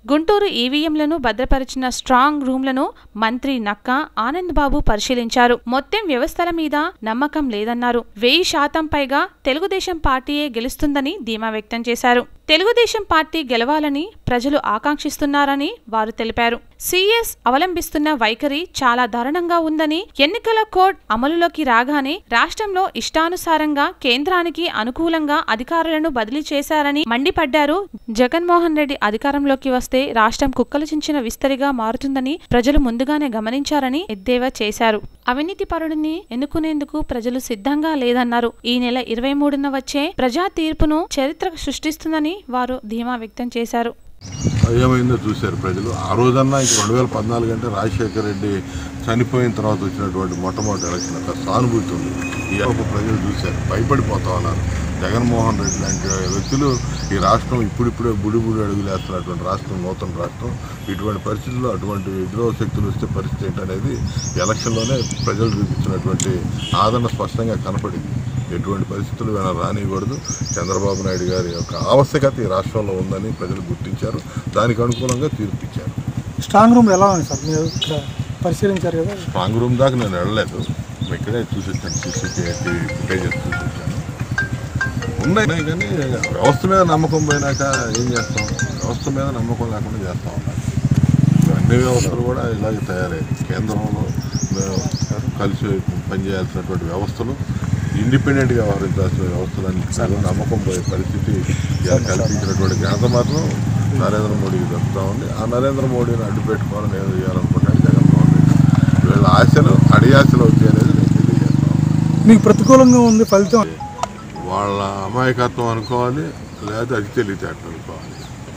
Guntur ఈవీఎంలను భద్రపరిచిన strong రూమ్లను మంత్రి నక్కా ఆనంద్ బాబు పరిశీలించారు. మొత్తం వ్యవస్థల మీద నమ్మకం లేదన్నారు. 1000% పైగా తెలుగుదేశం పార్టీయే గెలుస్తుందని ధీమా వ్యక్తం చేశారు. తెలుగుదేశం పార్టీ గెలవాలని ప్రజలు ఆకాంక్షిస్తున్నారని వారు తెలిపారు. సీఎస్ అవలంబిస్తున్న వైఖరి చాలా దారుణంగా ఉందని, ఎన్నికల కోడ్ అమలులోకి రాగానే రాష్ట్రంలో ఇష్టానుసారంగా కేంద్రానికి అనుకూలంగా అధికారులను బదిలీ చేశారని మండిపడ్డారు. జగన్మోహన్ రెడ్డి అధికారంలోకి వస్తే రాష్ట్రం కుక్కలు చించిన విస్తరిగా మారుతుందని ప్రజలు ముందుగానే గమనించారని ఎద్దేవా చేశారు. అవినీతి పరుడిని ఎన్నుకునేందుకు ప్రజలు సిద్ధంగా లేదన్నారు. ఈ నెల 23న వచ్చే ప్రజా తీర్పును చరిత్ర సృష్టిస్తుందని వారు ధీమా వ్యక్తం చేశారు. ఏమైందో చూశారు ప్రజలు. ఆ రోజన్నా ఇంక 2014 అంటే రాజశేఖర రెడ్డి చనిపోయిన తర్వాత వచ్చినటువంటి మొట్టమొదటి ఎలక్షన్ అక్కడ సానుభూతి ఉంది. ఈ ప్రజలు చూశారు, భయపడిపోతా ఉన్నారు. జగన్మోహన్ రెడ్డి లాంటి వ్యక్తులు ఈ రాష్ట్రం ఇప్పుడిప్పుడే బుడి అడుగులు వేస్తున్నటువంటి రాష్ట్రం, నూతన రాష్ట్రం. ఇటువంటి పరిస్థితుల్లో అటువంటి విద్రోహ శక్తులు వస్తే పరిస్థితి ఏంటనేది ఎలక్షన్లోనే ప్రజలు చూపించినటువంటి ఆదరణ స్పష్టంగా కనపడింది. ఎటువంటి పరిస్థితులు రానియకూడదు. చంద్రబాబు నాయుడు గారి యొక్క ఆవశ్యకత ఈ రాష్ట్రంలో ఉందని ప్రజలు గుర్తించారు. దానికి అనుకూలంగా తీర్పిచ్చారు. స్ట్రాంగ్ రూమ్ ఎలా ఉంది సార్? మీరు పరిశీలించారు కదా? స్ట్రాంగ్ రూమ్ దాకా నేను వెళ్ళలేదు, ఇక్కడే చూసొచ్చాను. CCTV footages చూసొచ్చాను. ఉన్నాయి కానీ వ్యవస్థ మీద నమ్మకం పోయినాక ఏం చేస్తాం? వ్యవస్థ మీద నమ్మకం లేకుండా చేస్తూ ఉన్నారు. అన్ని వ్యవస్థలు కూడా ఇలాగే తయారయ్యాయి. కేంద్రంలో కలిసి పనిచేయాల్సినటువంటి వ్యవస్థలు ఇండిపెండెంట్గా వ్యవహరించాల్సిన వ్యవస్థలన్నీ నమ్మకం పోయే పరిస్థితి కల్పించినటువంటి ఘనత మాత్రం నరేంద్ర మోడీకి దక్కుతా ఉంది. ఆ నరేంద్ర మోడీని అడ్డు పెట్టుకోవాలని నేను చేయాలనుకుంటాను జగన్మోహన్ రెడ్డి. వీళ్ళ ఆశలు అడియాశలు అవుతాయి అనేది నేను తెలియజేస్తాను. మీకు ప్రతికూలంగా ఉంది ఫలితం? వాళ్ళ అమాయకత్వం అనుకోవాలి, లేదా అది తెలివితేటలు అనుకోవాలి.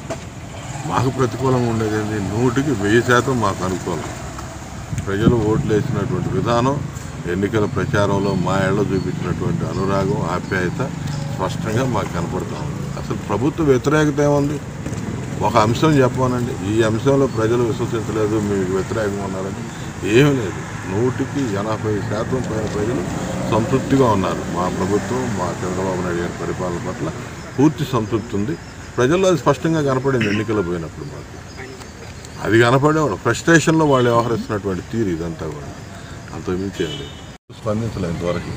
మాకు ప్రతికూలంగా ఉండేది ఏంటి? 100% మాకు అనుకూలం. ప్రజలు ఓట్లు వేసినటువంటి విధానం, ఎన్నికల ప్రచారంలో మా ఏళ్ళలో చూపించినటువంటి అనురాగం, ఆప్యాయత స్పష్టంగా మాకు కనపడతా ఉంది. అసలు ప్రభుత్వ వ్యతిరేకత ఏముంది? ఒక అంశం చెప్పానండి, ఈ అంశంలో ప్రజలు విశ్వసించలేదు, మీకు వ్యతిరేకంగా ఉన్నారని ఏమీ లేదు. 180% పైన ప్రజలు సంతృప్తిగా ఉన్నారు. మా ప్రభుత్వం, మా చంద్రబాబు నాయుడు గారి పరిపాలన పట్ల పూర్తి సంతృప్తి ఉంది. ప్రజల్లో అది స్పష్టంగా కనపడింది. ఎన్నికలు పోయినప్పుడు మాకు అది కనపడేవాడు. ఫ్రస్ట్రేషన్లో వాళ్ళు వ్యవహరిస్తున్నటువంటి తీరు ఇదంతా కూడా అంతకుమించి స్పందించలేదు ఇంతవరకు.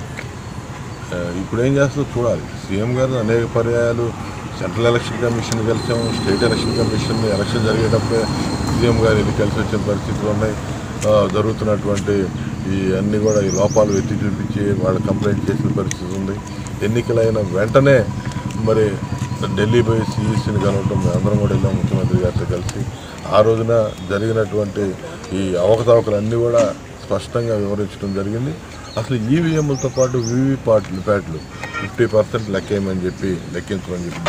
ఇప్పుడు ఏం చేస్తుందో చూడాలి. సీఎం గారు అనేక పర్యాయాలు సెంట్రల్ ఎలక్షన్ కమిషన్ కలిసాము, స్టేట్ ఎలక్షన్ కమిషన్ ఎలక్షన్ జరిగేటప్పుడే సీఎం గారు ఇది కలిసి వచ్చిన పరిస్థితులు ఉన్నాయి. జరుగుతున్నటువంటి ఈ అన్నీ కూడా ఈ లోపాలు ఎత్తి చూపించి వాళ్ళు కంప్లైంట్ చేసిన పరిస్థితి ఉంది. ఎన్నికలైన వెంటనే మరి ఢిల్లీ పోయి సిఈసిని కలవటం అందరం కూడా వెళ్ళాం ముఖ్యమంత్రి గారితో కలిసి. ఆ రోజున జరిగినటువంటి ఈ అవకతవకలన్నీ కూడా స్పష్టంగా వివరించడం జరిగింది. అసలు ఈవీఎంలతో పాటు వీవీప్యాట్లు 50% లెక్కేయమని చెప్పి లెక్కించమని చెప్పి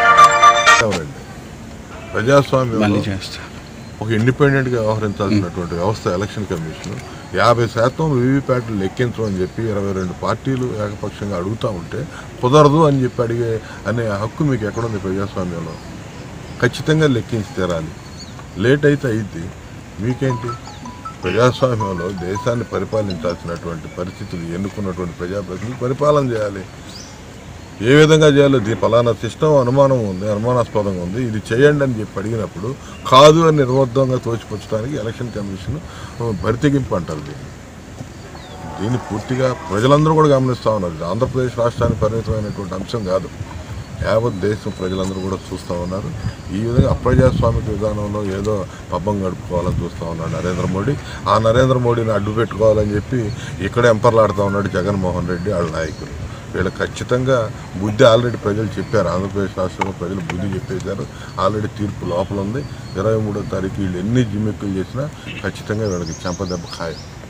ప్రజాస్వామ్యం ఒక ఇండిపెండెంట్గా వ్యవహరించాల్సినటువంటి వ్యవస్థ ఎలక్షన్ కమిషన్ 50% వీవీప్యాట్లు లెక్కించమని చెప్పి 22 పార్టీలు ఏకపక్షంగా అడుగుతూ ఉంటే కుదరదు అని చెప్పి అనే హక్కు మీకు ఎక్కడుంది ప్రజాస్వామ్యంలో? ఖచ్చితంగా లెక్కించి తీరాలి. లేట్ అయితే అయింది మీకేంటి? ప్రజాస్వామ్యంలో దేశాన్ని పరిపాలించాల్సినటువంటి పరిస్థితులు ఎన్నుకున్నటువంటి ప్రజాప్రతినిధులు పరిపాలన చేయాలి. ఏ విధంగా చేయాలో ఫలానా సిస్టమ్ అనుమానం ఉంది, అనుమానాస్పదంగా ఉంది, ఇది చేయండి అని చెప్పి అడిగినప్పుడు కాదు అని నిర్వర్థంగా తోచిపుచ్చడానికి ఎలక్షన్ కమిషన్ బరితెగింపు అంటారు. దీన్ని పూర్తిగా ప్రజలందరూ కూడా గమనిస్తూ ఉన్నారు. ఆంధ్రప్రదేశ్ రాష్ట్రానికి పరిమితమైనటువంటి అంశం కాదు, యావత్ దేశం ప్రజలందరూ కూడా చూస్తూ ఉన్నారు. ఈ విధంగా అప్రజాస్వామిక విధానంలో ఏదో పబ్బం గడుపుకోవాలని చూస్తూ ఉన్నాడు నరేంద్ర మోడీ. ఆ నరేంద్ర మోడీని అడ్డు పెట్టుకోవాలని చెప్పి ఇక్కడే ఎంపర్లాడుతూ ఉన్నాడు జగన్మోహన్ రెడ్డి వాళ్ళ నాయకులు. వీళ్ళు ఖచ్చితంగా బుద్ధి ఆల్రెడీ ప్రజలు చెప్పారు. ఆంధ్రప్రదేశ్ రాష్ట్రంలో ప్రజలు బుద్ధి చెప్పేశారు. ఆల్రెడీ తీర్పు లోపల ఉంది. 23వ తారీఖు వీళ్ళు ఎన్ని జిమ్మిక్కులు చేసినా ఖచ్చితంగా వీళ్ళకి చెంపదెబ్బ ఖాయం.